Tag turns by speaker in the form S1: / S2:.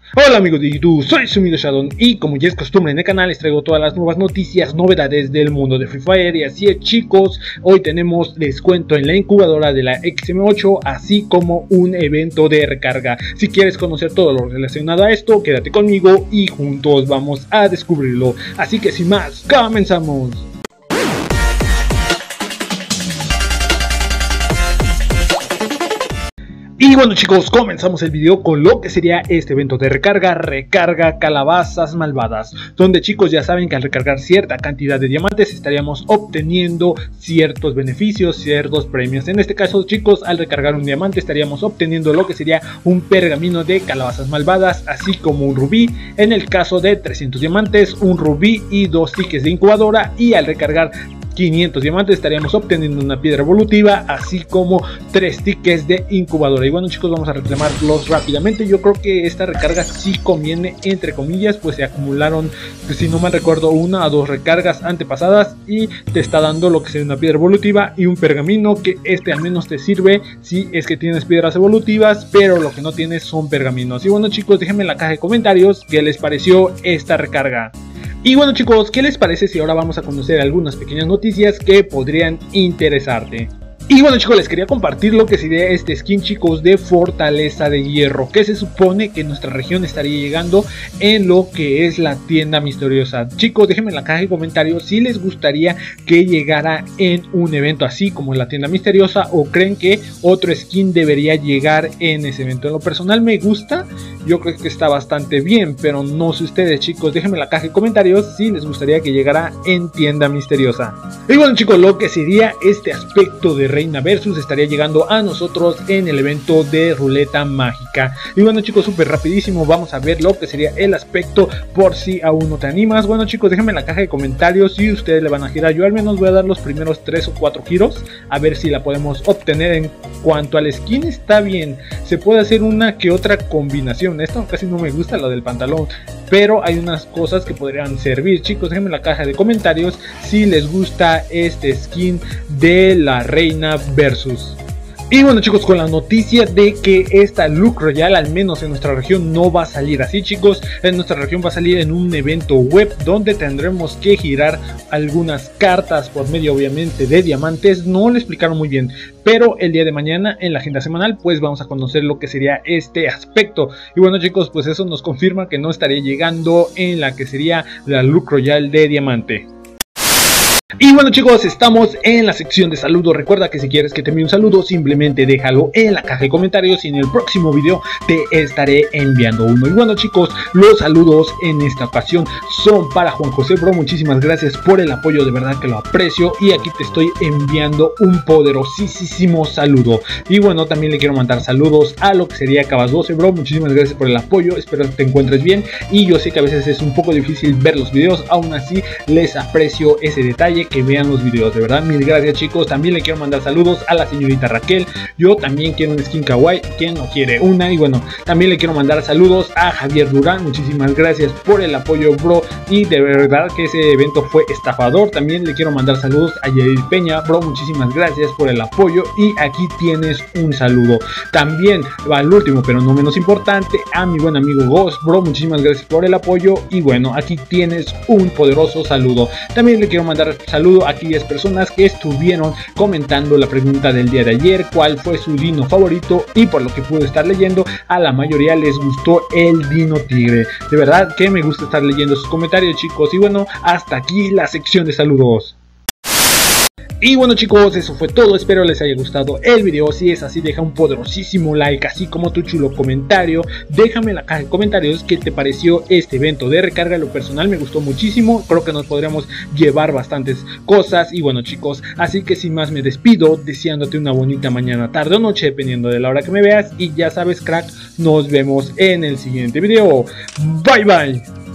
S1: Hola amigos de YouTube, soy Sumido Shadow y como ya es costumbre en el canal les traigo todas las nuevas noticias, novedades del mundo de Free Fire. Y así es chicos, hoy tenemos descuento en la incubadora de la XM8 así como un evento de recarga. Si quieres conocer todo lo relacionado a esto, quédate conmigo y juntos vamos a descubrirlo. Así que sin más, comenzamos. Y bueno chicos, comenzamos el video con lo que sería este evento de recarga calabazas malvadas, donde chicos ya saben que al recargar cierta cantidad de diamantes estaríamos obteniendo ciertos beneficios, ciertos premios. En este caso chicos, al recargar un diamante estaríamos obteniendo lo que sería un pergamino de calabazas malvadas, así como un rubí. En el caso de 300 diamantes, un rubí y 2 tickets de incubadora, y al recargar 500 diamantes estaríamos obteniendo una piedra evolutiva, así como 3 tickets de incubadora. Y bueno chicos, vamos a reclamarlos rápidamente. Yo creo que esta recarga sí conviene, entre comillas, pues se acumularon, pues, si no mal recuerdo, 1 a 2 recargas antepasadas y te está dando lo que sería una piedra evolutiva y un pergamino, que este al menos te sirve si es que tienes piedras evolutivas, pero lo que no tienes son pergaminos. Y bueno chicos, déjenme en la caja de comentarios qué les pareció esta recarga. Y bueno chicos, ¿qué les parece si ahora vamos a conocer algunas pequeñas noticias que podrían interesarte? Y bueno chicos, les quería compartir lo que sería este skin chicos de Fortaleza de Hierro, que se supone que nuestra región estaría llegando en lo que es la tienda misteriosa. Chicos, déjenme en la caja de comentarios si les gustaría que llegara en un evento así como en la tienda misteriosa, o creen que otro skin debería llegar en ese evento. En lo personal me gusta, yo creo que está bastante bien, pero no sé ustedes chicos, déjenme en la caja de comentarios si les gustaría que llegara en tienda misteriosa. Y bueno chicos, lo que sería este aspecto de Reina Versus estaría llegando a nosotros en el evento de ruleta mágica. Y bueno chicos, súper rapidísimo vamos a ver lo que sería el aspecto, por si aún no te animas. Bueno chicos, déjenme en la caja de comentarios si ustedes le van a girar. Yo al menos voy a dar los primeros 3 o 4 giros, a ver si la podemos obtener. En cuanto al skin, está bien, se puede hacer una que otra combinación. Esto casi no me gusta, lo del pantalón, pero hay unas cosas que podrían servir. Chicos, déjenme en la caja de comentarios si les gusta este skin de la Reina Versus. Y bueno chicos, con la noticia de que esta Look Royale, al menos en nuestra región, no va a salir así chicos. En nuestra región va a salir en un evento web donde tendremos que girar algunas cartas por medio obviamente de diamantes. No lo explicaron muy bien, pero el día de mañana en la agenda semanal pues vamos a conocer lo que sería este aspecto. Y bueno chicos, pues eso nos confirma que no estaría llegando en la que sería la Look Royale de diamante. Y bueno chicos, estamos en la sección de saludos. Recuerda que si quieres que te envíe un saludo, simplemente déjalo en la caja de comentarios y en el próximo video te estaré enviando uno. Y bueno chicos, los saludos en esta ocasión son para Juan José Bro. Muchísimas gracias por el apoyo, de verdad que lo aprecio, y aquí te estoy enviando un poderosísimo saludo. Y bueno, también le quiero mandar saludos a lo que sería Cabas 12 Bro. Muchísimas gracias por el apoyo, espero que te encuentres bien, y yo sé que a veces es un poco difícil ver los videos, aún así les aprecio ese detalle, que vean los videos, de verdad, mil gracias chicos. También le quiero mandar saludos a la señorita Raquel. Yo también quiero un skin kawaii, ¿quién no quiere una? Y bueno, también le quiero mandar saludos a Javier Durán. Muchísimas gracias por el apoyo bro, y de verdad que ese evento fue estafador. También le quiero mandar saludos a Yair Peña bro, muchísimas gracias por el apoyo, y aquí tienes un saludo. También al último pero no menos importante, a mi buen amigo Ghost bro, muchísimas gracias por el apoyo, y bueno, aquí tienes un poderoso saludo. También le quiero mandar saludo a aquellas personas que estuvieron comentando la pregunta del día de ayer, cuál fue su dino favorito, y por lo que pude estar leyendo, a la mayoría les gustó el dino tigre. De verdad que me gusta estar leyendo sus comentarios chicos. Y bueno, hasta aquí la sección de saludos. Y bueno chicos, eso fue todo, espero les haya gustado el video. Si es así, deja un poderosísimo like, así como tu chulo comentario. Déjame en la caja de comentarios qué te pareció este evento de recarga. Lo personal me gustó muchísimo, creo que nos podríamos llevar bastantes cosas. Y bueno chicos, así que sin más me despido, deseándote una bonita mañana, tarde o noche, dependiendo de la hora que me veas. Y ya sabes crack, nos vemos en el siguiente video. Bye bye.